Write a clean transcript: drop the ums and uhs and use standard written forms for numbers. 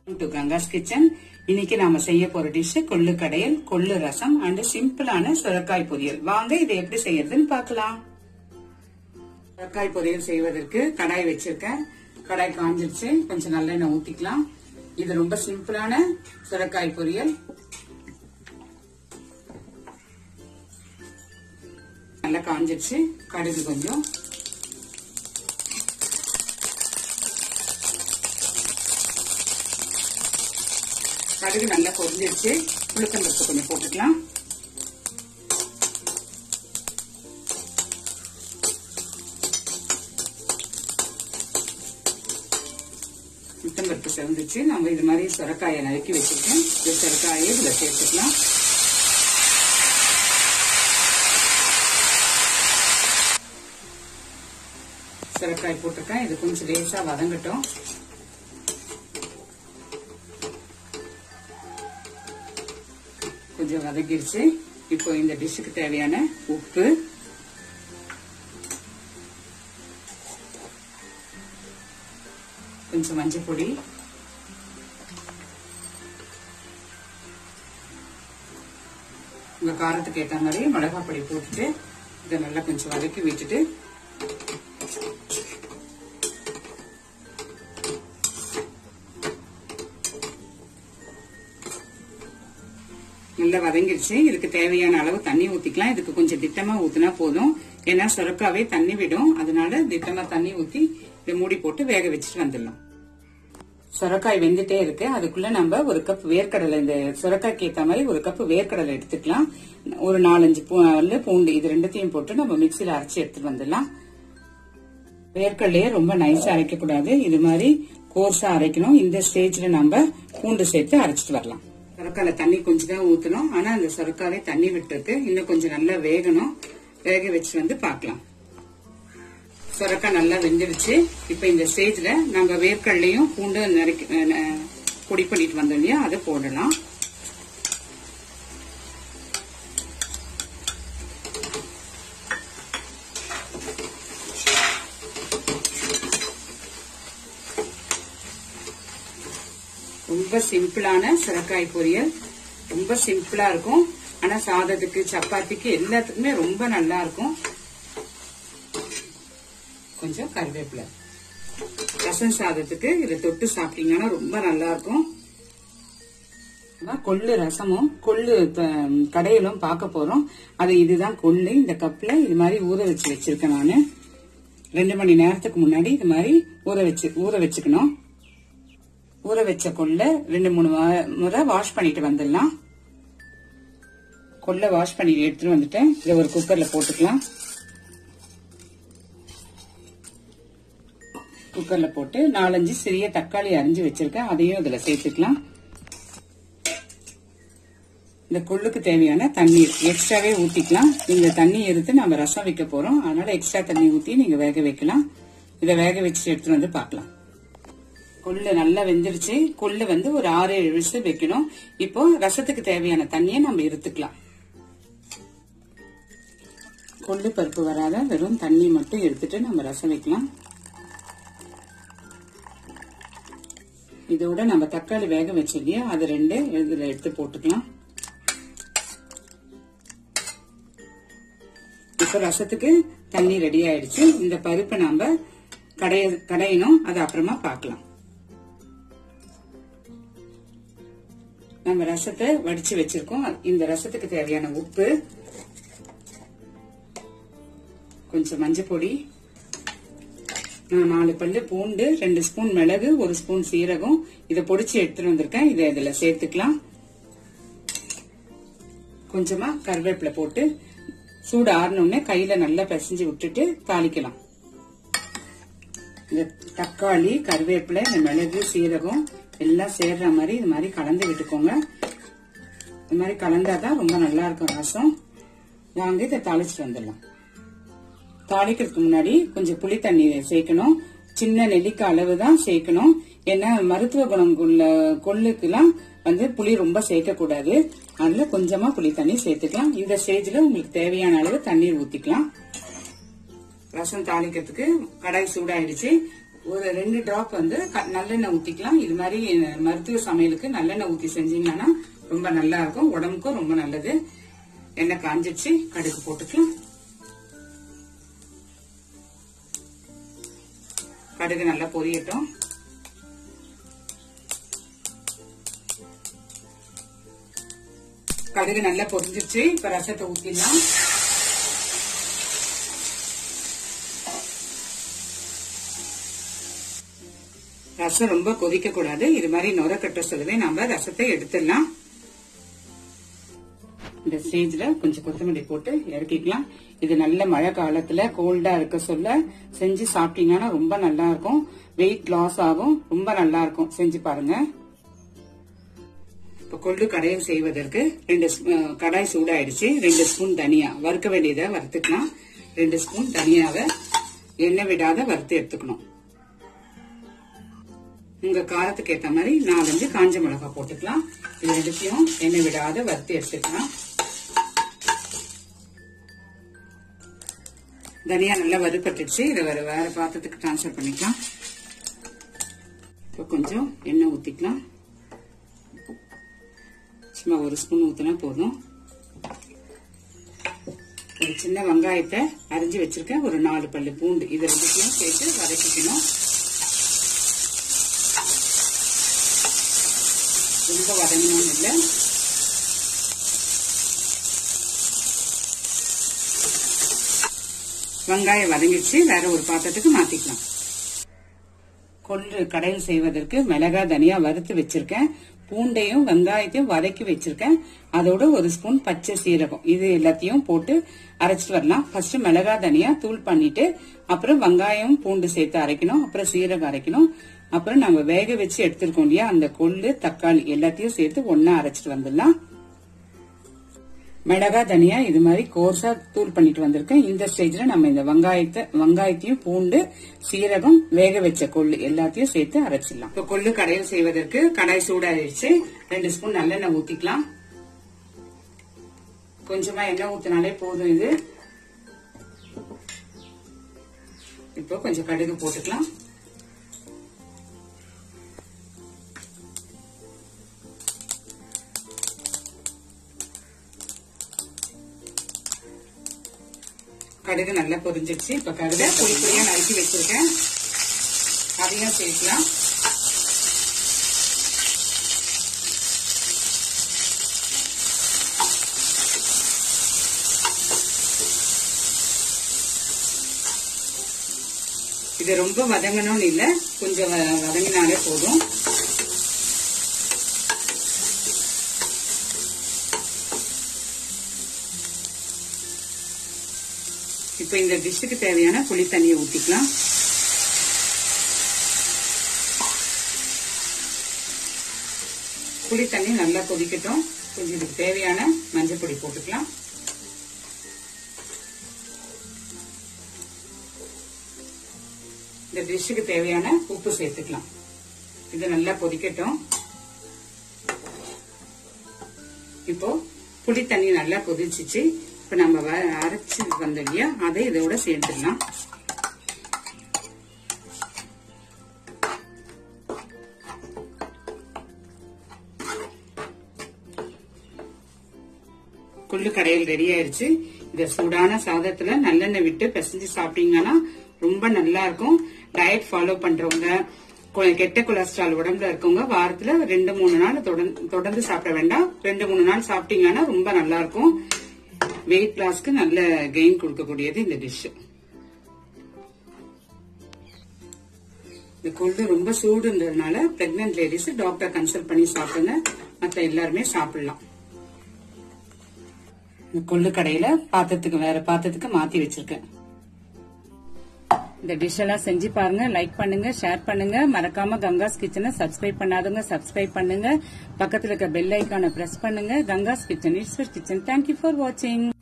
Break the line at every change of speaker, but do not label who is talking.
to Ganga's Kitchen. இன்னைக்கு நாம செய்ய போற டிஷ் கொள்ளு கடையல், கொள்ளு ரசம் அண்ட் சிம்பிளான சுரக்காய் பொரியல். வாங்க இதை எப்படி செய்யறதுன்னு பார்க்கலாம். சுரக்காய் பொரியல் செய்வதற்கு கடாய் வச்சிருக்கேன். கடாய் காஞ்சிருச்சு. கொஞ்சம் நல்லெண்ணெய் ஊத்திக்கலாம். இது ரொம்ப சிம்பிளான சுரக்காய் பொரியல். நல்லா காஞ்சிருச்சு. கடுகு கொஞ்சம், கடுகு நல்லா பொரிஞ்சிருச்சு. உளுத்தம்பருப்பு கொஞ்சம் போட்டுக்கலாம். உளுத்தம்பருப்பு செவந்துச்சு. நம்ம இது மாதிரி சுரக்காயை நறுக்கி வச்சிருக்கேன். இந்த சுரக்காயை இதுல சேர்த்துக்கலாம். சுரக்காய் போட்டிருக்கேன். இது கொஞ்சம் லேசா வதங்கட்டும். கொஞ்சம் வதங்கிருச்சு. இப்போ இந்த டிஷ்ஷுக்கு தேவையான உப்பு, கொஞ்சம் மஞ்சள் பொடி, உங்க காரத்துக்கு ஏற்ற மாதிரி மிளகாய் பொடி போட்டுட்டு இதை நல்லா கொஞ்சம் வதக்கி விட்டுட்டு நல்லா வதங்கிருச்சு. இதுக்கு தேவையான அளவு தண்ணி ஊத்திக்கலாம். இதுக்கு கொஞ்சம் திட்டமா ஊத்தினா போதும். ஏன்னா சுரக்காவே தண்ணி விடும். அதனால திட்டமா தண்ணி ஊத்தி இதை மூடி போட்டு வேக வச்சுட்டு வந்துடலாம். சுரக்காய் வெந்துட்டே இருக்கு. அதுக்குள்ள நம்ம ஒரு கப் வேர்க்கடலை, இந்த சுரக்காய்க்கு ஏற்ற மாதிரி ஒரு கப் வேர்க்கடலை எடுத்துக்கலாம். ஒரு 4-5 பல்லு பூண்டு, இது ரெண்டுத்தையும் போட்டு நம்ம மிக்சியில அரைச்சி எடுத்துட்டு வந்துடலாம். வேர்க்கடலையே ரொம்ப நைஸா அரைக்க கூடாது. இது மாதிரி கோர்ஸா அரைக்கணும். இந்த ஸ்டேஜ்ல நம்ம பூண்டு சேர்த்து அரைச்சிட்டு வரலாம். சுரக்கால தண்ணி கொஞ்சம் தான் ஊத்தணும். ஆனா அந்த சுரக்காவே தண்ணி விட்டுருக்கு. இன்னும் கொஞ்சம் நல்லா வேகணும். வேக வச்சு வந்து பார்க்கலாம். சுரக்காய் நல்லா வெந்துடுச்சு. இப்ப இந்த ஸ்டேஜ்ல நம்ம வேர்க்கடலையும் பூண்டு பொடி பண்ணிட்டு வந்தோம் இல்லையா, அதை போடலாம். ரொம்ப சிம்பிளான சுரக்காய் பொரியல். ரொம்ப சிம்பிளா இருக்கும். ஆனா சாதத்துக்கு, சப்பாத்திக்கு எல்லாத்துக்குமே ரொம்ப நல்லா இருக்கும். கொஞ்சம் கருவேப்பிலை. ரசம் சாதத்துக்கு இதை தொட்டு சாப்பிட்டீங்கன்னா ரொம்ப நல்லா இருக்கும். கொள்ளு ரசமும் கொள்ளு கடையிலும் பார்க்க போறோம். அது இதுதான் கொள்ளு. இந்த கப்ல இது மாதிரி ஊற வச்சிருக்கேன் நானு. 2 மணி நேரத்துக்கு முன்னாடி இது மாதிரி ஊற வச்சுக்கணும். ஊற வச்ச கொள்ளை 2-3 முறை வாஷ் பண்ணிட்டு வந்துடலாம். கொள்ளை வாஷ் பண்ணி எடுத்துட்டு வந்துட்டேன். இதை ஒரு குக்கர்ல போட்டுக்கலாம். குக்கர்ல போட்டு 4-5 சிறிய தக்காளி அரிஞ்சு வச்சிருக்கேன். அதையும் இதுல சேர்த்துக்கலாம். இந்த கொள்ளுக்கு தேவையான தண்ணீர் எக்ஸ்ட்ராவே ஊத்திக்கலாம். இந்த தண்ணி எடுத்து நம்ம ரசம் வைக்க போறோம். அதனால எக்ஸ்ட்ரா தண்ணி ஊத்தி நீங்க வேக வைக்கலாம். இதை வேக வச்சு எடுத்துட்டு வந்து பார்க்கலாம். கொள்ளு நல்லா வெந்துருச்சு. கொள்ளு வந்து ஒரு 6-7 விசில் வைக்கணும். இப்போ ரசத்துக்கு தேவையான தண்ணியை நம்ம எடுத்துக்கலாம். கொள்ளு பருப்பு வராத வெறும் தண்ணி மட்டும் எடுத்துட்டு நம்ம ரசம் வைக்கலாம். இதோட நம்ம தக்காளி வேக வச்சோம் இல்லையா, அது 2 இதுல எடுத்து போட்டுக்கலாம். இப்ப ரசத்துக்கு தண்ணி ரெடி ஆயிடுச்சு. இந்த பருப்பை நாம கடையணும். அது அப்புறமா பார்க்கலாம். நம்ம ரசத்தை வடிச்சு வச்சிருக்கோம். இந்த ரசத்துக்கு தேவையான உப்பு, கொஞ்சம் மஞ்சள் பொடி, 4 பல்லு பூண்டு, 2 ஸ்பூன் மிளகு, 1 ஸ்பூன் சீரகம், இதை பொடிச்சு எடுத்துட்டு வந்திருக்கேன். இதை இதுல சேர்த்துக்கலாம். கொஞ்சமா கருவேப்பிலை போட்டு சூடு ஆறணும்னே கையில நல்லா பிசைஞ்சு விட்டுட்டு தாளிக்கலாம். இந்த தக்காளி, கருவேப்பிலை, இந்த மிளகு, சீரகம் எல்லாம் சேர்ற மாதிரி இது மாதிரி கலந்து விட்டுக்கோங்க. இது மாதிரி கலந்தாதான் ரொம்ப நல்லா இருக்கும் ரசம். வாங்க இதை தாளிச்சுட்டு வந்துடலாம். தாளிக்கிறதுக்கு முன்னாடி கொஞ்சம் புளி தண்ணி சேர்க்கணும். சின்ன நெல்லிக்காய் அளவு தான் சேர்க்கணும். ஏன்னா மருத்துவ குணம் உள்ள கொள்ளுக்கெல்லாம் வந்து புளி ரொம்ப சேர்க்க கூடாது. அதுல கொஞ்சமா புளி தண்ணி சேர்த்துக்கலாம். இந்த ஸ்டேஜ்ல உங்களுக்கு தேவையான அளவு தண்ணீர் ஊத்திக்கலாம். ரசம் தாளிக்கிறதுக்கு கடாய் சூடாயிடுச்சு. ஒரு 2 டிராப் வந்து நல்லெண்ணெய் ஊத்திக்கலாம். இது மாதிரி மருத்துவ சமையலுக்கு நல்லெண்ணெய் ஊத்தி செஞ்சீங்கன்னா ரொம்ப நல்லா இருக்கும், உடம்புக்கும் ரொம்ப நல்லது. எண்ணெய் காஞ்சிச்சு, கடுகு போட்டுக்கலாம். கடுகு நல்லா பொரியட்டும். கடுகு நல்லா பொரிஞ்சிருச்சு. இப்ப ரசத்தை ஊத்திடலாம். ரசம் ரொம்ப கொதிக்க கூடாது. இது மாதிரி நுர கட்ட சொல்லவே நம்ம ரசத்தை எடுத்துடலாம். இந்த ஸ்டேஜ்ல கொஞ்சம் கொத்தமல்லி போட்டு இறக்கிக்கலாம். இது நல்ல மழை காலத்துல கோல்டா இருக்க சொல்ல செஞ்சு சாப்பிட்டீங்கன்னா ரொம்ப நல்லா இருக்கும். வெயிட் லாஸ் ஆகும், ரொம்ப நல்லா இருக்கும். செஞ்சு பாருங்க. இப்ப கொள்ளு கடையில் செய்வதற்கு கடாய் சூடாயிடுச்சு. 2 ஸ்பூன் தனியா வறுக்க வேண்டியதை வறுத்துக்கலாம். 2 ஸ்பூன் தனியாவை எண்ணெய் விடாத வறுத்து எடுத்துக்கணும். உங்க காரத்துக்கு ஏத்த மாதிரி 4-5 காஞ்ச மிளகாய் போட்டுக்கலாம். இது ரெண்டுத்தையும் எண்ணெய் விடாத வறுத்து எடுத்துக்கலாம். தனியா நல்லா வறுபட்டுச்சு. இதை வேற பாத்திரத்துக்கு டிரான்ஸ்பர் பண்ணிக்கலாம். இப்போ கொஞ்சம் எண்ணெய் ஊத்திக்கலாம். சும்மா 1 ஸ்பூன் ஊத்தினா போதும். ஒரு சின்ன வெங்காயத்தை அரிஞ்சு வச்சிருக்கேன். ஒரு 4 பல்லு பூண்டு, இது ரெண்டுத்தையும் சேர்த்து வதக்கிக்கணும். ரொம்ப வதங்கணும்னு இல்லை. வெங்காயம் வதங்கிடுச்சு. வேற ஒரு பாத்திரத்துக்கு மாத்திக்கலாம். கொள்ளு கடையில் செய்வதற்கு மிளகாய் தனியா வறுத்து வச்சிருக்கேன். பூண்டையும் வெங்காயத்தையும் வதக்கி வச்சிருக்கேன். அதோட 1 ஸ்பூன் பச்சை சீரகம், இது எல்லாத்தையும் போட்டு அரைச்சிட்டு வரலாம். ஃபர்ஸ்ட் மிளகாய் தனியா தூள் பண்ணிட்டு அப்புறம் வெங்காயம் பூண்டு சேர்த்து அரைக்கணும். அப்புறம் சீரகம் அரைக்கணும். அப்புறம் நம்ம வேக வச்சு எடுத்திருக்கோம் இல்லையா, அந்த கொள்ளு தக்காளி எல்லாத்தையும் சேர்த்து ஒன்னா அரைச்சிட்டு வந்துடலாம். மிளகாய் தனியா இது மாதிரி கோர்ஸா தூள் பண்ணிட்டு வந்திருக்கேன். இந்த ஸ்டேஜ்ல நம்ம இந்த வெங்காயத்தையும் பூண்டு சீரகம் வேக வச்ச கொள்ளு எல்லாத்தையும் சேர்த்து அரைச்சிடலாம். இப்ப கொள்ளு கடையில் செய்வதற்கு கடாய் சூடாயிருச்சு. 2 ஸ்பூன் நல்லெண்ணெய் ஊத்திக்கலாம். கொஞ்சமா எண்ணெய் ஊத்தினாலே போதும். இது இப்போ கொஞ்சம் கடுகு போட்டுக்கலாம். கடுகு நல்லா பொரிஞ்சிருச்சு. இப்ப கடுகு பொடி பொடியா நறுக்கி வச்சிருக்கேன், அதையும் சேர்க்கலாம். இது ரொம்ப வதங்கணும்னு இல்ல, கொஞ்சம் வதங்கினாலே போதும். இப்ப இந்த டிஷ்ஷுக்கு தேவையான புளி தண்ணியை ஊத்திக்கலாம். புளி தண்ணி நல்லா கொதிக்கட்டும். கொஞ்சம் இதுக்கு தேவையான மஞ்சள் பொடி போட்டுக்கலாம். இந்த டிஷ்ஷுக்கு தேவையான உப்பு சேர்த்துக்கலாம். இது நல்லா கொதிக்கட்டும். இப்போ புளி தண்ணி நல்லா கொதிச்சிச்சு. இப்ப நம்ம அரைச்சு வந்தோம் இல்லையா, அதை இதோட சேர்த்துடலாம். கொள்ளு கடையில் ரெடி ஆயிருச்சு. இந்த சூடான சாதத்துல நல்லெண்ணெய் விட்டு பிசைஞ்சு சாப்பிட்டீங்கன்னா ரொம்ப நல்லா இருக்கும். டயட் ஃபாலோ பண்றவங்க, கெட்ட கொலஸ்ட்ரால் உடம்புல இருக்கவங்க வாரத்துல 2-3 நாள் தொடர்ந்து சாப்பிட வேண்டாம். 2-3 நாள் சாப்பிட்டீங்கன்னா ரொம்ப நல்லா இருக்கும். வெயிட் லாஸ்க்கு நல்ல கெயின் கொடுக்கக்கூடியது இந்த டிஷ். இந்த கொள்ளு ரொம்ப சூடுன்றதுனால பிரெக்னன்ட் லேடிஸ் டாக்டர் கன்சல்ட் பண்ணி சாப்பிடுங்க. மத்த எல்லாருமே சாப்பிடலாம். இந்த கொள்ளு கடையில வேற பாத்திரத்துக்கு மாத்தி வச்சிருக்கேன். இந்த டிஷ் எல்லாம் செஞ்சு பாருங்க. லைக் பண்ணுங்க, ஷேர் பண்ணுங்க. மறக்காம கங்காஸ் கிச்சனை சப்ஸ்கிரைப் பண்ணாதவங்க சப்ஸ்கிரைப் பண்ணுங்க. பக்கத்துல இருக்க பெல் ஐக்கானை பிரஸ் பண்ணுங்க. Ganga's kitchen, it's kitchen. Thank you for வாட்சிங்.